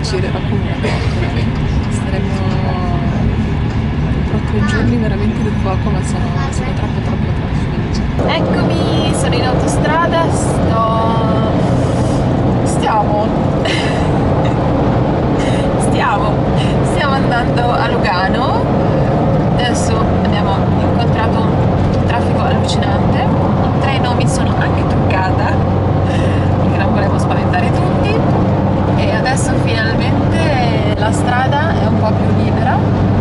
girerò comunque. Staremo tra 3 giorni veramente di poco, ma sono troppo felice. Eccomi, sono in autostrada, stiamo andando a Lugano. Adesso abbiamo incontrato un traffico allucinante, in treno mi sono anche truccata perché non volevo spaventare tutti e adesso finalmente la strada è un po' più libera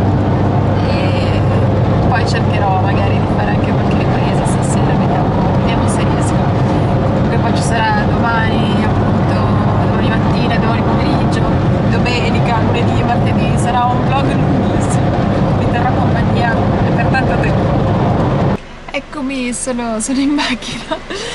e poi cercherò magari di fare anche qualche ripresa stasera, vediamo se riesco. Comunque poi ci sarà domani appunto, domani mattina, domani pomeriggio, domenica, lunedì, martedì, sarà un vlog lunghissimo, mi terrà compagnia per tanto tempo. Eccomi, sono in macchina,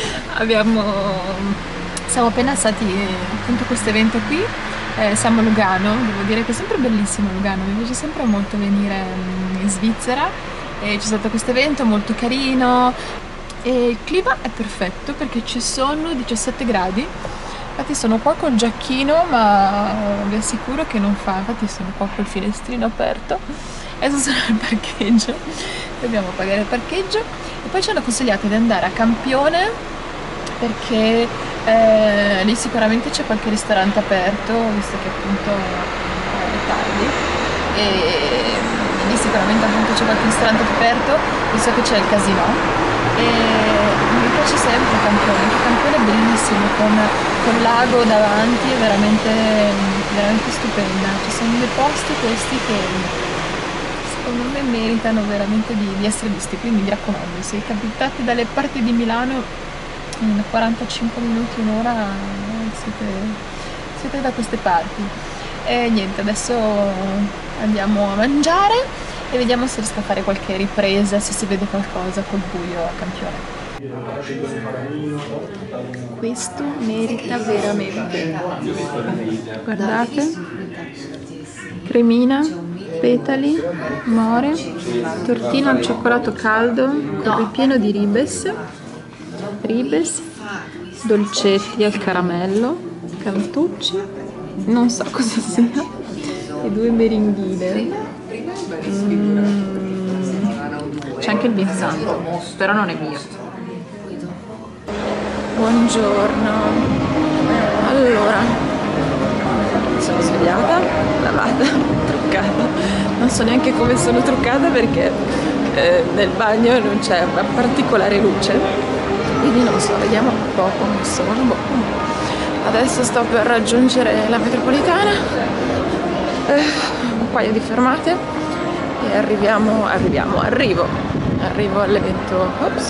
siamo appena stati appunto a questo evento qui, siamo a Lugano, devo dire che è sempre bellissimo Lugano, mi piace sempre molto venire in Svizzera e c'è stato questo evento molto carino e il clima è perfetto perché ci sono 17 gradi. Infatti sono qua col giacchino, ma vi assicuro che non fa, infatti sono qua col finestrino aperto. Adesso sono al parcheggio, dobbiamo pagare il parcheggio e poi ci hanno consigliato di andare a Campione perché lì sicuramente c'è qualche ristorante aperto, visto che appunto è tardi, e lì sicuramente appunto c'è qualche ristorante aperto, visto che c'è il casino. E mi piace sempre Campione, anche Campione è bellissimo, con lago davanti, è veramente stupenda. Ci sono dei posti questi che secondo me meritano veramente di essere visti, quindi mi raccomando, se capitate dalle parti di Milano in 45 minuti, un'ora siete da queste parti. E niente, adesso andiamo a mangiare e vediamo se riesco a fare qualche ripresa, se si vede qualcosa col buio a Campione. Questo merita veramente. Guardate, cremina, petali, more, tortino al cioccolato caldo con ripieno di ribes, dolcetti al caramello, cantucci, non so cosa sia, e 2 meringhine. C'è anche il vinsanto, però non è mio. Buongiorno. Allora, sono svegliata, lavata, truccata. Non so neanche come sono truccata perché nel bagno non c'è una particolare luce, quindi non so, vediamo un po' come sono. Adesso sto per raggiungere la metropolitana, un paio di fermate e arrivo all'evento,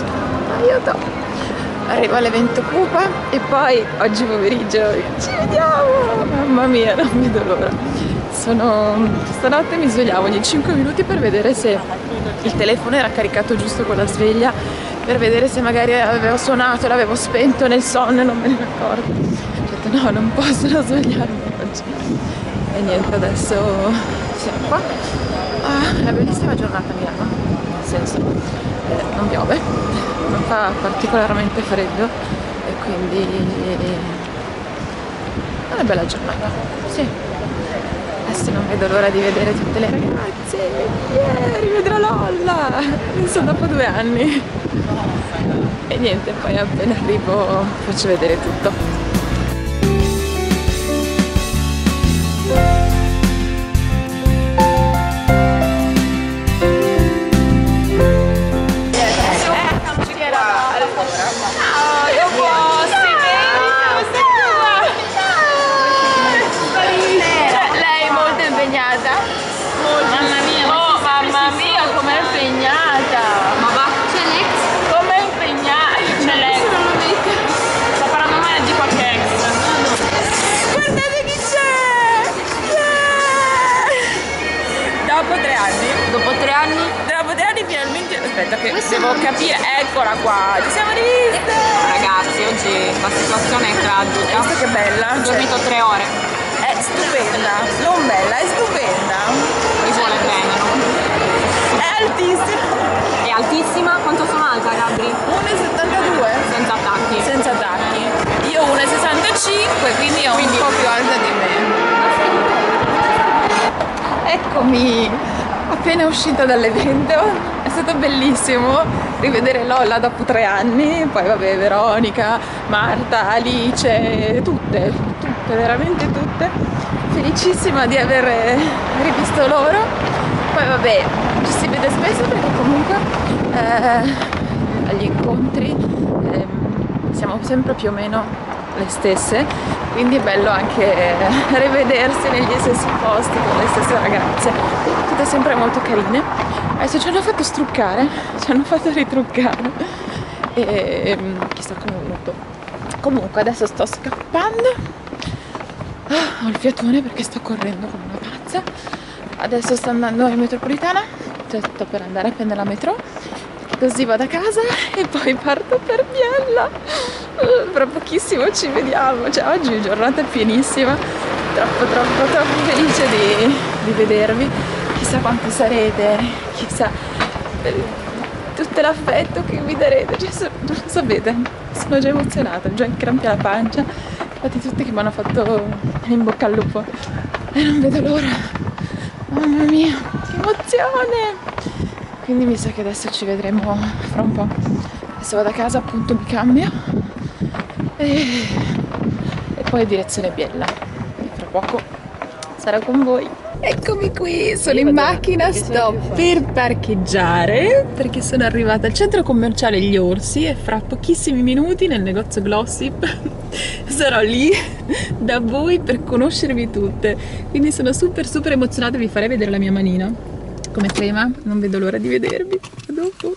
arrivo all'evento Pupa e poi oggi pomeriggio ci vediamo, mamma mia, non vedo l'ora. Stanotte mi svegliavo ogni 5 minuti per vedere se il telefono era caricato giusto con la sveglia, per vedere se magari avevo suonato, l'avevo spento nel sonno e non me ne ero accorta. Ho detto no, non posso non svegliarmi oggi. E niente, adesso siamo qua. È una bellissima giornata a Milano, nel senso non piove, non fa particolarmente freddo e quindi è una bella giornata, sì. Adesso non vedo l'ora di vedere tutte le ragazze, rivedrò Lolla, penso dopo 2 anni. E niente, poi appena arrivo faccio vedere tutto. Mamma mia, com'è impegnata! Ma va, c'è l'ex? Com'è impegnata? C'è l'ex! Sta parlando male di qualche ex! Guardate chi c'è! Dopo 3 anni? Dopo 3 anni? Dopo 3 anni finalmente... Aspetta che devo capire... Eccola qua! Ci siamo riviste! Ragazzi, oggi la situazione è tragica. Visto che bella? Ho dormito 3 ore. È stupenda! Non bella, è stupenda! Mi vuole bene, no? È altissima! È altissima? Quanto sono alta, Gabri? 1,72? Senza attacchi. Senza attacchi. Io 1,65, quindi ho un po' più alta di me. eccomi appena uscita dall'evento. È stato bellissimo rivedere Lola dopo 3 anni, poi vabbè Veronica, Marta, Alice, tutte, veramente tutte. Felicissima di aver rivisto loro. Poi vabbè, ci si vede spesso perché comunque agli incontri siamo sempre più o meno le stesse, quindi è bello anche rivedersi negli stessi posti con le stesse ragazze, tutte sempre molto carine. Adesso ci hanno fatto struccare, ci hanno fatto ritruccare e chissà come è venuto. Comunque adesso sto scappando, ho il fiatone perché sto correndo come una pazza. Adesso sto andando in metropolitana, cioè sto per andare a prendere la metro, così vado a casa e poi parto per Biella. Tra pochissimo ci vediamo, cioè oggi è giornata pienissima, troppo felice di vedervi. Chissà quanto sarete, chissà tutto l'affetto che mi darete, cioè, non lo sapete, sono già emozionata, già crampia la pancia. Infatti tutti che mi hanno fatto in bocca al lupo e non vedo l'ora, mamma mia, che emozione! Quindi mi sa che adesso ci vedremo fra un po'. Adesso vado a casa, appunto mi cambio e poi direzione Biella. E fra poco sarò con voi. Eccomi qui, sono in macchina, sto per parcheggiare perché sono arrivata al centro commerciale Gli Orsi e fra pochissimi minuti nel negozio Glossip sarò lì da voi per conoscervi tutte. Quindi sono super emozionata, vi farei vedere la mia manina come crema, non vedo l'ora di vedervi. A dopo.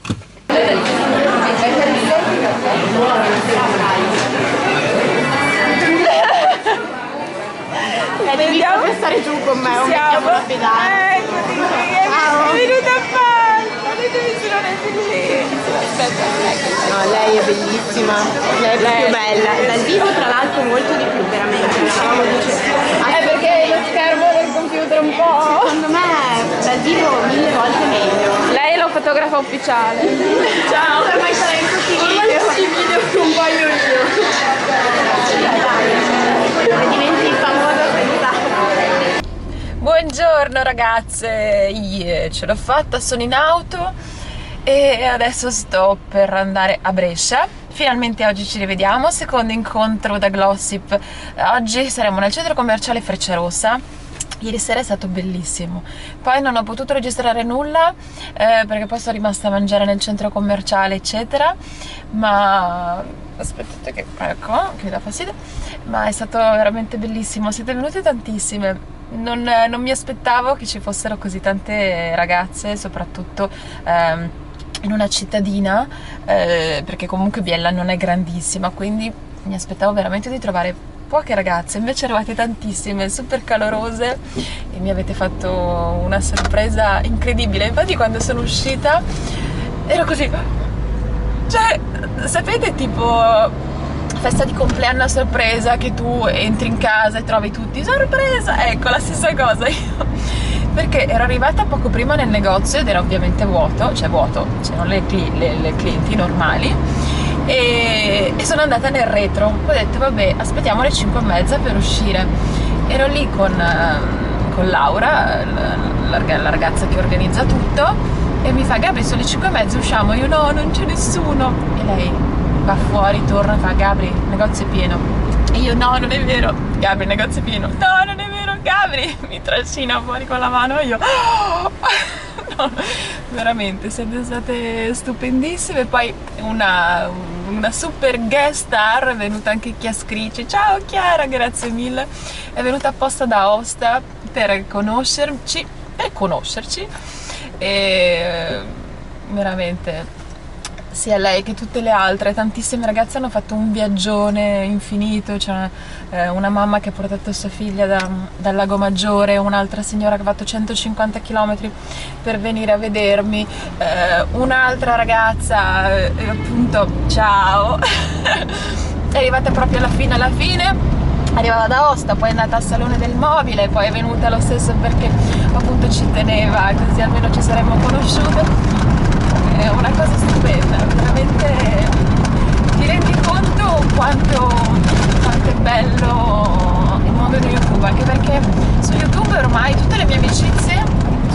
Vediamo per stare giù con me, un mettiamo la pedale. Eccoti qui, è venuta a farlo, vedete non è bellissima. Aspetta, No, lei è bellissima, lei è più bella. Dal vivo tra l'altro molto di più, veramente. è perché lo schermo del computer un po'. Secondo me dal vivo 1000 volte meglio. Lei è la fotografa ufficiale. Ciao, ormai sarei in tutti i video che un paio io. Come diventi famosa senza. Buongiorno ragazze, ce l'ho fatta, sono in auto e adesso sto per andare a Brescia. Finalmente oggi ci rivediamo, secondo incontro da Glossip. Oggi saremo nel centro commerciale Frecciarossa. Ieri sera è stato bellissimo, poi non ho potuto registrare nulla perché poi sono rimasta a mangiare nel centro commerciale eccetera, ma aspettate che ecco che mi dà fastidio, ma è stato veramente bellissimo, siete venute tantissime, non mi aspettavo che ci fossero così tante ragazze, soprattutto in una cittadina, perché comunque Biella non è grandissima, quindi mi aspettavo veramente di trovare poche ragazze, invece eravate tantissime, super calorose e mi avete fatto una sorpresa incredibile. Infatti quando sono uscita ero così, cioè sapete tipo festa di compleanno a sorpresa che tu entri in casa e trovi tutti sorpresa, ecco la stessa cosa io, perché ero arrivata poco prima nel negozio ed era ovviamente vuoto, c'erano le clienti normali. E sono andata nel retro, ho detto vabbè aspettiamo le 5:30 per uscire. Ero lì con Laura, la ragazza che organizza tutto, e mi fa Gabri sono le 5:30 usciamo, io no non c'è nessuno, e lei va fuori, torna e fa Gabri il negozio è pieno, e io no non è vero, Gabri il negozio è pieno, no non è vero, Gabri mi trascina fuori con la mano e io no, veramente siete state stupendissime. Poi una super guest star è venuta anche Chiascrice, ciao Chiara, grazie mille, è venuta apposta da Aosta per conoscerci e veramente sia lei che tutte le altre, tantissime ragazze hanno fatto un viaggione infinito. C'è una mamma che ha portato sua figlia dal Lago Maggiore, un'altra signora che ha fatto 150 km per venire a vedermi, un'altra ragazza, appunto, ciao, è arrivata proprio alla fine, arrivava da Aosta, poi è andata al Salone del Mobile, poi è venuta lo stesso perché appunto ci teneva, così almeno ci saremmo conosciute. È una cosa stupenda, veramente ti rendi conto quanto è bello il mondo di YouTube, anche perché su YouTube ormai tutte le mie amicizie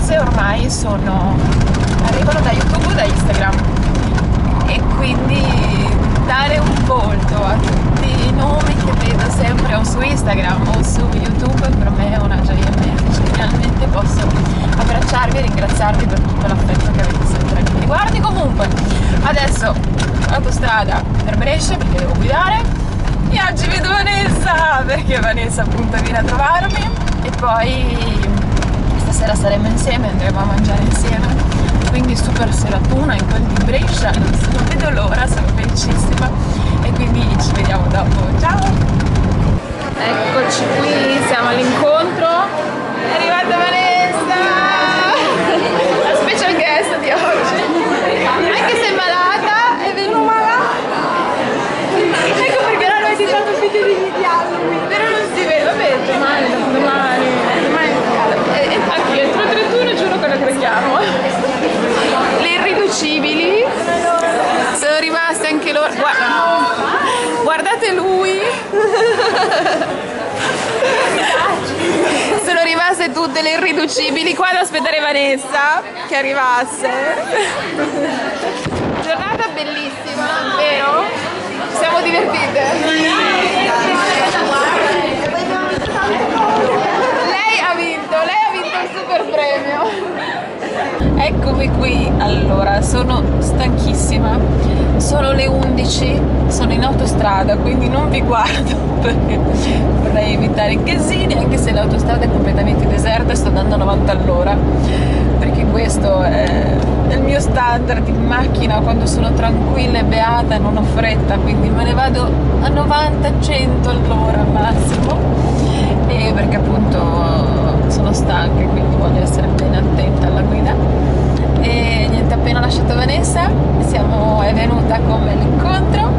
cose ormai arrivano da YouTube o da Instagram, e quindi dare un volto a tutti i nomi che vedo sempre o su Instagram o su YouTube per me è una gioia immensa. Finalmente posso abbracciarvi e ringraziarvi per tutto l'affetto che avete sempre nei miei riguardi. Comunque adesso autostrada per Brescia perché devo guidare, e oggi vedo Vanessa perché Vanessa appunto viene a trovarmi, e poi stasera saremo insieme, andremo a mangiare insieme, quindi super seratona in quel di Brescia, non vedo l'ora, sono felicissima, e quindi ci vediamo dopo. Ciao! Eccoci qui, siamo all'incontro, è arrivata Vanessa, la special guest di oggi, anche se è malata, è venuta malata, ecco perché non ho editato il video di Halloween, però non si vede, vabbè, domani, anche io entro il 31 giuro che lo cracchiamo. Le irriducibili sono rimaste anche loro, guardate lui. Sono rimaste tutte le irriducibili qua ad aspettare Vanessa che arrivasse. Giornata bellissima, vero? Ci siamo divertite. Lei ha vinto il super premio. Eccomi qui, allora sono stanchissima, sono le 11, sono in autostrada, quindi non vi guardo perché vorrei evitare i casini, anche se l'autostrada è completamente deserta e sto andando a 90 all'ora, perché questo è il mio standard in macchina quando sono tranquilla e beata e non ho fretta, quindi me ne vado a 90-100 all'ora al massimo, e perché appunto sono stanca e quindi voglio essere bene attenta alla guida. E niente, appena lasciato Vanessa è venuta con me all'incontro,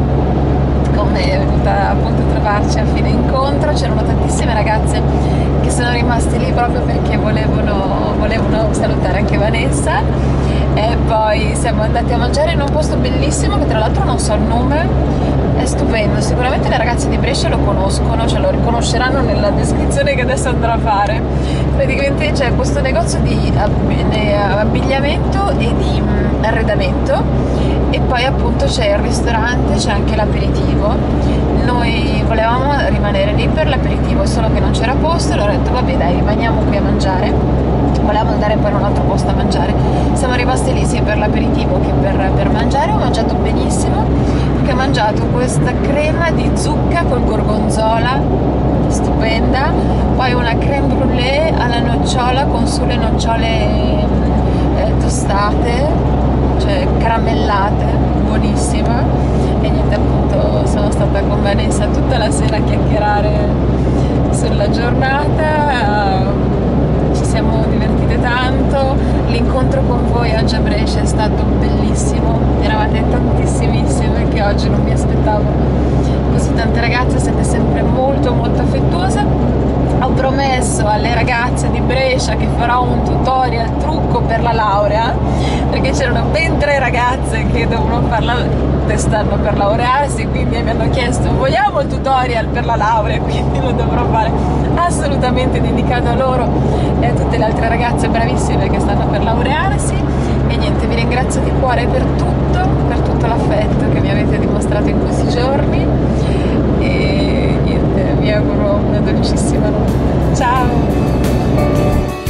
è venuta appunto a trovarci a fine incontro. C'erano tantissime ragazze che sono rimaste lì proprio perché volevano salutare anche Vanessa, e poi siamo andati a mangiare in un posto bellissimo che tra l'altro non so il nome, è stupendo, sicuramente le ragazze di Brescia lo conoscono, ce lo riconosceranno nella descrizione che adesso andrò a fare. Praticamente c'è questo negozio di abbigliamento e di arredamento, e poi appunto c'è il ristorante, c'è anche l'aperitivo. Noi volevamo rimanere lì per l'aperitivo, solo che non c'era posto, allora ho detto vabbè dai, rimaniamo qui a mangiare. Volevamo andare poi in un altro posto a mangiare, siamo rimasti lì sia per l'aperitivo che per mangiare. Ho mangiato benissimo perché ho mangiato questa crema di zucca col gorgonzola stupenda, poi una crème brûlée alla nocciola con sulle nocciole tostate, cioè caramellate, buonissima. E niente, appunto sono stata con Vanessa tutta la sera a chiacchierare sulla giornata, ci siamo divertite tanto. L'incontro con voi oggi a Brescia è stato bellissimo, eravate tantissimissime che oggi non mi aspettavo così tante ragazze, siete sempre molto molto affettuose. Ho promesso alle ragazze di Brescia che farò un tutorial trucco per la laurea, perché c'erano ben 3 ragazze che dovevano stanno per laurearsi, quindi mi hanno chiesto vogliamo il tutorial per la laurea, quindi lo dovrò fare assolutamente dedicato a loro e a tutte le altre ragazze bravissime che stanno per laurearsi. E niente, vi ringrazio di cuore per tutto l'affetto che mi avete dimostrato in questi giorni, e niente, vi auguro una dolcissima notte. Ciao!